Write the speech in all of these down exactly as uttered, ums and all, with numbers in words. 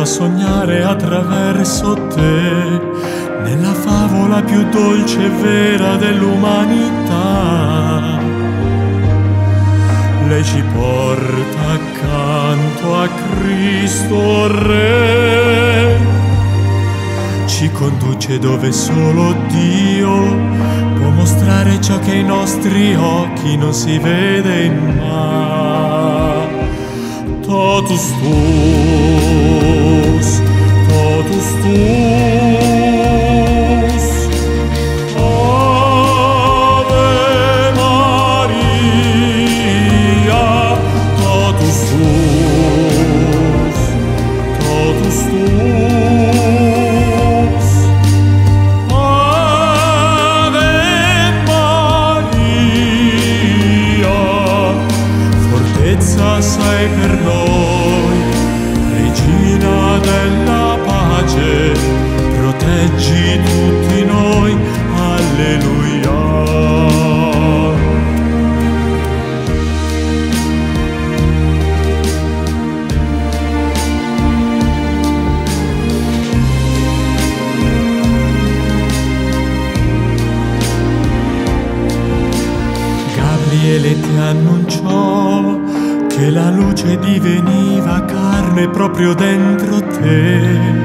sognare attraverso te, nella favola più dolce e vera dell'umanità. Lei ci porta accanto a Cristo Re, ci conduce dove solo Dio può mostrare ciò che ai nostri occhi non si vede mai. Totus tuus, totus tuus, Ave Maria, totus tuus, totus tuus, Ave Maria, fortezza sei per noi, regina della pace, proteggi tutti noi, alleluia. Gabriele ti annunciò che la luce diveniva carne proprio dentro te.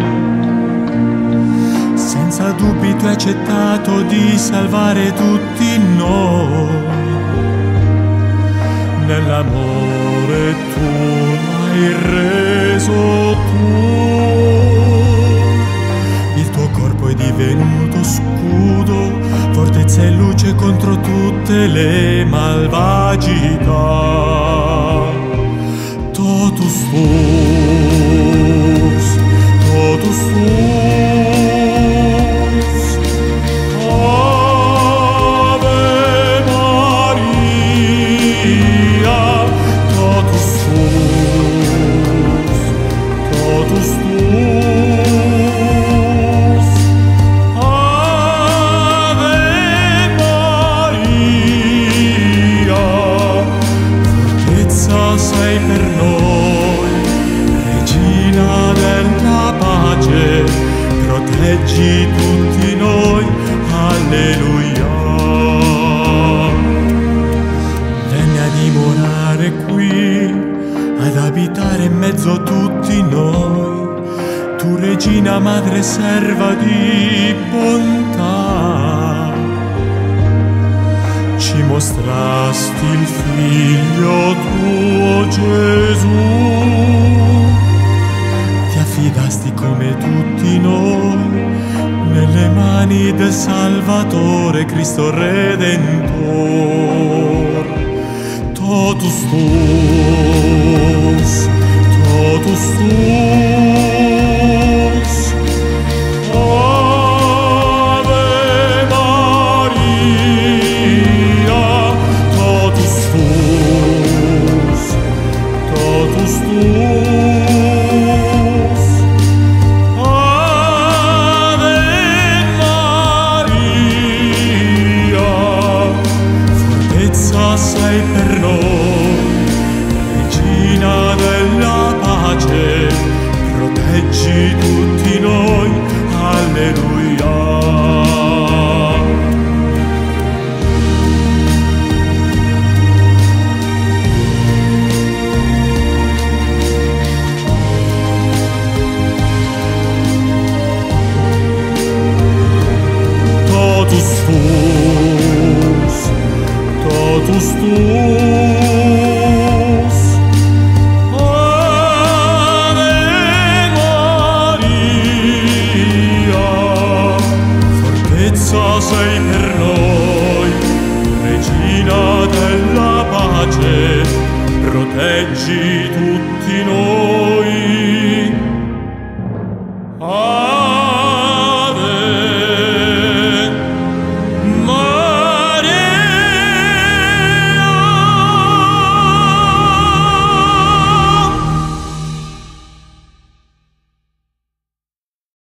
Senza dubbi tu hai accettato di salvare tutti noi. Nell'amore tu l'hai reso tu. Il tuo corpo è divenuto scudo, fortezza e luce contro tutte le malvagità. Totus tuus, totus tuus, Ave Maria, totus tuus, totus tuus, Ave Maria, fortezza sei per noi, regina della pace, proteggi tutti noi, alleluia. Venne a dimorare qui, ad abitare in mezzo a tutti noi, tu regina, madre, serva di bontà. Ci mostrasti il figlio tuo Gesù, ti affidasti come tutti noi nelle mani del Salvatore Cristo Redentor. Totus tuus, totus tuus,